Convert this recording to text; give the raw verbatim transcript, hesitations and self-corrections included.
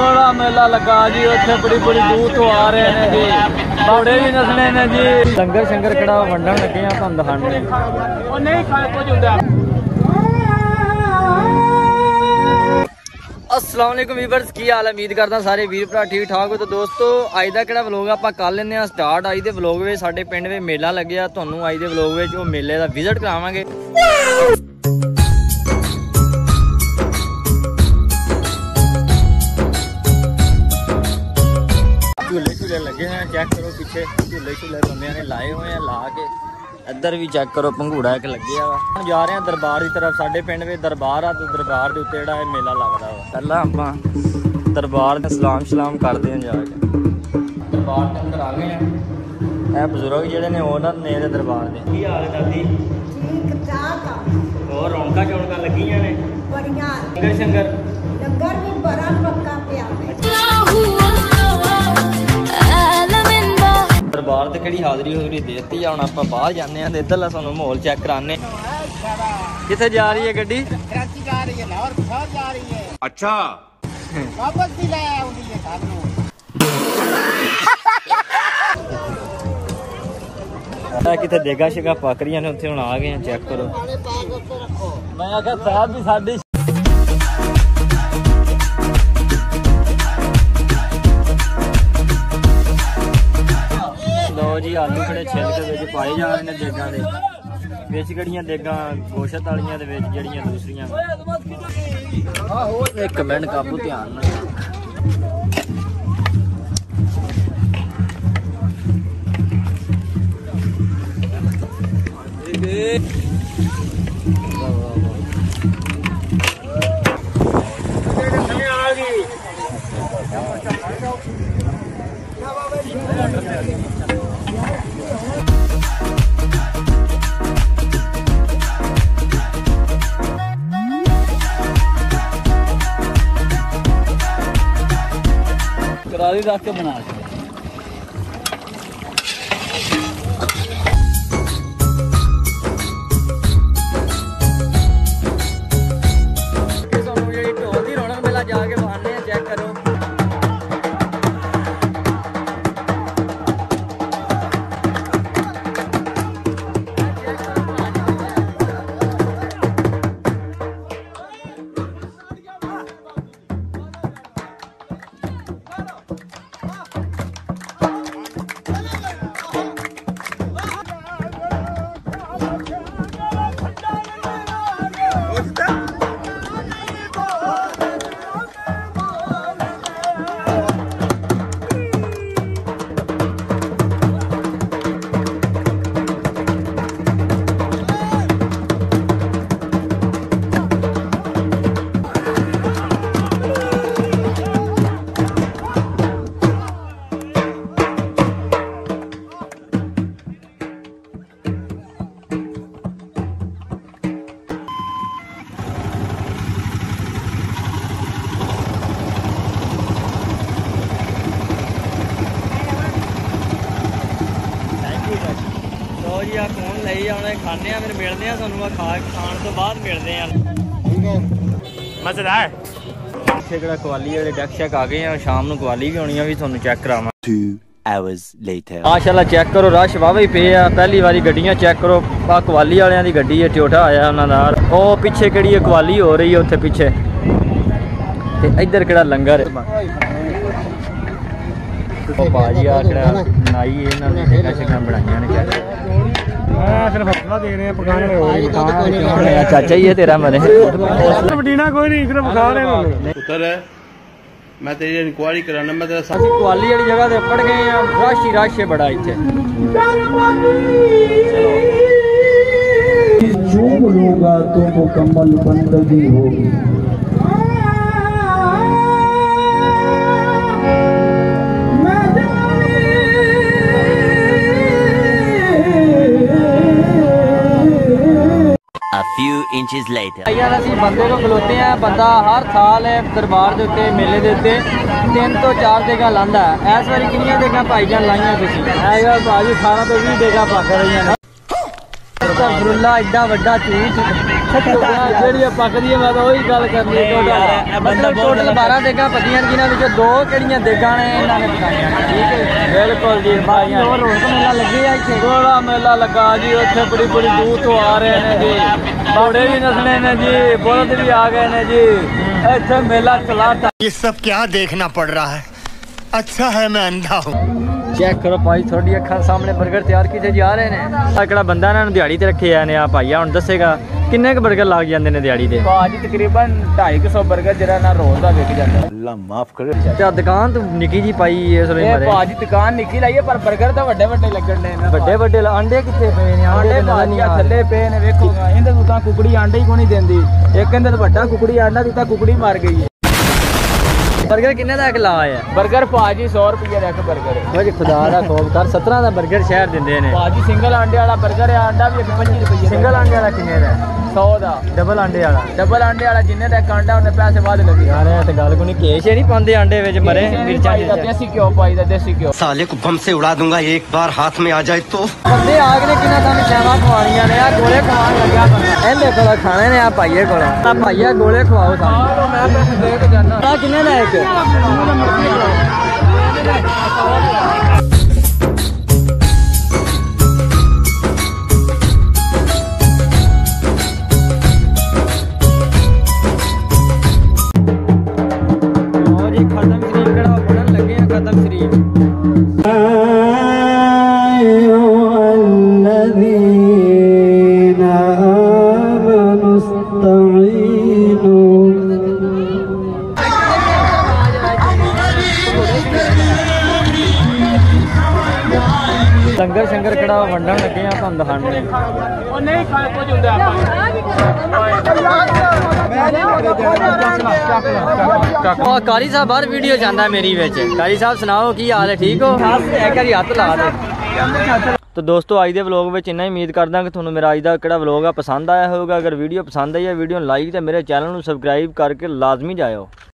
बड़ा मेला लगा जी, उत्थे बड़ी बड़ी दूर तो आ रहे हैं जी, बड़े भी नसले ने जी। लंगर शंगर कड़ा वंडन लगे हैं तुहानू दिखाने। अस्सलाम वालेकुम वीवर्स, की हाल है? उम्मीद करदा सारे वीर भरा ठीक ठाक हो। तो दोस्तों अज दा किहड़ा व्लॉग आपां कर लैंदे आ स्टार्ट। अज दे व्लॉग विच साडे पिंड विच मेला लग्या, तुहानू अज दे व्लॉग विच ओह मेले दा विजिट करावांगे। झूले झूले लगे हैं, चेक करो पीछे झूले झूले बंदे ने लाए हुए हैं ला के। इधर भी चेक करो भंगूड़ा एक लगे वा। जा रहे हैं दरबार की तरफ। साडे पिंड में दरबार आ, तो दरबार के उत्ते जिहड़ा मेला लगदा वा। पहला आपां दरबार ते सलाम सलाम करदे हैं जाके। दरबार ते अंदर आ गए हैं। ए बजुर्ग जिहड़े ने ओनर ने इहदे दरबार दे। की हाल है दादी? ठीक ठाक। और रौनकां चौनकां लगियां ने बड़ियां। लंगर शंगर लंगर भी बड़ा पक्का पिया है। दरबार ते किहड़ी हाज़री हुज़री देती है। हुण आपां बाहर जाने आ ते इधरला सानूं माहौल चेक कराने। कित्थे जा रही है गड्डी? कराची जा रही है, लाहौर शहर जा रही है। अच्छा वापस भी ले आउंदी है सानू। कित्थे देगा शेगा पक रही ने उत्थे। हुण आ गए हैं, चेक करो। मैं आख्या साहब भी साडी जी आलू खड़े छिल के विच पाए जा रहे हैं देगां दे विच। किहड़ियां देगां गोशत वालियां दे विच, जिहड़ियां दूसरियां। एक मिनट काबू ध्यान नाल। करारी रख के बना ढोल की रौनक मेला जाके बहाने चेक करो। जी आ फोन ले आने खाने फिर मिलते हैं तुहानू। खा खाण तो बाद मिलते हैं। मजेदार इत्थे किहड़ा कवाली वाले डैक शैक आ गए हैं। शाम नूं कवाली भी होनी है, भी तुहानू चेक करावां। टू आवर्स लेटर माशाअल्लाह चेक करो रश वावा ही पे आ। पहली बारी गड्डियां चेक करो। आ कवाली वालियां दी गड्डी है, टोयोटा आया उन्हां दा। ओ पिछे किहड़ी कवाली हो रही है उत्थे पिछे, ते इधर किहड़ा लंगर है। ओ भाजी आ किहड़ा नाई इन्हां ने डेगा शेगा बनाईयां ने। चेक सिर्फ हौसला दे रहे हैं पकाने में। चाचा ही है तेरा मरे बटीना कोई नहीं, सिर्फ बखा रहे हैं। पुत्र है मैं तेरी इंक्वायरी कराना। मैं तेरा क्वाली वाली जगह से पड़ गए हैं। रश ही रश है बड़ा इत्थे। जो होगा तो मुकम्मल बंदगी होगी। A few inches later. यार असीं बंदे को खलोते हैं। बंदा हर साल दरबार के उत्ते मेले के उत्ते तीन तो चार देगा लांदा है। इस बारी कितनी देगा भाईजान लाइया तुसीं? भाजी अठारह तो बीस देगा पक रही हैं। एड्डा वड्डा चीज ਜਿਹੜੀ ਪੱਕਦੀ ਹੈ ਮੈਂ ਤਾਂ ਉਹੀ ਗੱਲ ਕਰਨੀ ਹੈ। ਮਤਲਬ ਟੋਟਲ ਬਾਰਾਂ ਦੇਗਾਂ ਪੱਕੀਆਂ ਜਿਨ੍ਹਾਂ ਵਿੱਚੋਂ ਦੋ ਕਿਹੜੀਆਂ ਦੇਗਾਂ ਨੇ ਇਹਨਾਂ ਨੇ ਪਕਾਈਆਂ ਨੇ, ਠੀਕ ਹੈ। ਬਿਲਕੁਲ ਜੀ ਭਾਈਆਂ ਹੋਰ ਰੌਣਕ ਮੇਲਾ ਲੱਗੇ ਆ ਇੱਥੇ, ਬੜਾ ਮੇਲਾ ਲੱਗਾ ਜੀ। ਉੱਥੇ ਬੜੀ ਬੜੀ ਦੂਰ ਤੋਂ ਆ ਰਹੇ ਨੇ ਜੀ, ਘੋੜੇ ਵੀ ਨਸਲੇ ਨੇ ਜੀ, ਬਲਦ ਵੀ ਆ ਗਏ ਨੇ ਜੀ। ਇੱਥੇ ਮੇਲਾ ਚਲਾ। ये सब क्या देखना पड़ रहा है? अच्छा है मैं अंधा हूँ। ਚੈੱਕ ਕਰੋ ਭਾਈ, ਤੁਹਾਡੀ ਅੱਖਾਂ ਸਾਹਮਣੇ 버ਗਰ ਤਿਆਰ ਕੀਤੇ ਜਾ ਰਹੇ ਨੇ। ਆ ਕਿਹੜਾ ਬੰਦਾ ਇਹਨਾਂ ਨੂੰ ਦਿਹਾੜੀ ਤੇ ਰੱਖਿਆ ਨੇ, ਆ ਭਾਈਆ ਹੁਣ ਦੱਸੇਗਾ ਕਿੰਨੇ ਕੁ 버ਗਰ ਲੱਗ ਜਾਂਦੇ ਨੇ ਦਿਹਾੜੀ ਦੇ। ਭਾਜੀ ਤਕਰੀਬਨ ਢਾਈ ਸੌ 버ਗਰ ਜਿਹੜਾ ਨਾ ਰੋਜ਼ ਦਾ ਵਿਕ ਜਾਂਦਾ। अल्लाह माफ करे। ਤੇ ਆ ਦੁਕਾਨ ਤੂੰ ਨਿੱਕੀ ਜੀ ਪਾਈ ਇਸ ਵੇਲੇ ਇਹ ਮਾਰੇ। ਭਾਜੀ ਦੁਕਾਨ ਨਿੱਕੀ ਲਾਈ ਹੈ ਪਰ 버ਗਰ ਤਾਂ ਵੱਡੇ ਵੱਡੇ ਲੱਗਣ ਨੇ। ਵੱਡੇ ਵੱਡੇ ਆਂਡੇ ਕਿੱਥੇ ਪਏ ਨੇ? ਆਂਡੇ ਆਂਡੇ ਨਜ਼ਰ ਭਾਜੀ ਨਹੀਂ ਆ ਆ ਥੱਲੇ ਪਏ ਨੇ, ਵੇਖੋ ਇਹਦੇ ਤੋਂ ਤਾਂ ਕੁਕੜੀ ਆਂਡੇ ਹੀ ਕੋਈ ਨਹੀਂ ਦਿੰਦੀ। ਇੱਕ ਕਹਿੰਦੇ ਵੱਡਾ ਕੁਕੜੀ ਆਂਡਾ ਦਿੱਤਾ, ਕੁਕੜੀ ਮਰ ਗਈ ਹੈ। 버ਗਰ ਕਿੰਨੇ ਦਾ ਇੱਕ ਲਾ ਆ? 버ਗਰ ਭਾਜੀ ਸੌ ਰੁਪਏ ਦਾ ਇੱਕ 버ਗਰ। ਓਏ ਖੁਦਾ ਦਾ ਖੌਫ ਕਰ, ਸਤਰਾਂ ਦਾ 버ਗਰ ਸ਼ਹਿਰ ਦਿੰਦੇ ਨੇ ਭਾਜੀ ਸਿੰਗਲ ਆਂਡੇ ਵਾਲਾ 버ਗਰ ਹੈ, ਆਂਡਾ ਵੀ ਪੱਚੀ ਰੁਪਏ। ਸਿੰਗਲ ਆਂਡੇ ਵਾਲਾ ਕਿੰਨੇ ਦਾ? ਸੌ ਦਾ। ਡਬਲ ਆਂਡੇ ਵਾਲਾ? ਡਬਲ ਆਂਡੇ ਵਾਲਾ ਜਿੰਨੇ ਦਾ ਇੱਕ ਆਂਡਾ ਉਹਨੇ ਪੈਸੇ ਵੱਧ ਲੱਗੇ। ਯਾਰ ਇਹ ਤੇ ਗੱਲ ਕੋਈ ਨਹੀਂ, ਕੇਸ਼ ਹੀ ਨਹੀਂ ਪਾਉਂਦੇ ਆਂਡੇ ਵਿੱਚ ਮਰੇ ਮਿਰਚਾਂ ਪਾਈ ਦਾ ਦੇਸੀ ਘਿਓ ਪਾਈ ਦਾ, ਦੇਸੀ ਘਿਓ। साले को बम से उड़ा दूंगा एक बार हाथ में आ जाए तो। ਬੰਦੇ ਆਗ ਨੇ ਕਿੰਨਾ ਤੁਹਾਨੂੰ ਸੇਵਾ ਖਵਾਉਣੀਆਂ ਨੇ। ਆ ਗੋਲੇ ਖਵਾਉਣ ਲੱਗਿਆ ਬੰਦਾ, ਇਹਦੇ ਕੋਲ ਖਾਣੇ ਨੇ। ਆ ਭਾਈਏ ਕੋਲ ਆ ਭਾਈਆ ਗੋਲੇ ਖਵਾਓ ਸਾਨੂੰ। ਮੈਂ ਪੈਸੇ ਦੇ ਕੇ ਜਾਣਾ। ਆ ਕਿੰਨੇ ਦਾ ਇੱਕ? ਖਤਮ ਸ਼ਰੀਫ ਕਿਹੜਾ ਪੜਨ ਲੱਗੇ ਆ? ਖਤਮ ਸ਼ਰੀਫ। ਲੰਗਰ ਸ਼ੰਗਰ ਕਿਹੜਾ ਵੰਡਣ ਲੱਗੇ ਆ ਤੁਹਾਨੂੰ ਦਿਖਾਣੇ। ਉਹ ਨਹੀਂ ਖਾ ਕੁਝ ਹੁੰਦਾ ਉਹ ਕਾਲੀ ਸਾਹਿਬ ਬਾਹਰ ਵੀਡੀਓ ਜਾਂਦਾ ਮੇਰੀ ਵਿੱਚ। ਕਾਲੀ ਸਾਹਿਬ ਸੁਣਾਓ ਕੀ ਹਾਲ ਹੈ, ਠੀਕ ਹੋ? ਇੱਕ ਵਾਰੀ ਹੱਥ ਲਾ ਦੇ। तो दोस्तों आज के व्लॉग में इन्ना ही उम्मीद करदा कि तुहानू मेरा अज का किहड़ा व्लॉग आ पसंद आया होगा। अगर वीडियो पसंद आई है वीडियो लाइक तो मेरे चैनल को सबसक्राइब करके लाजमी जाओ।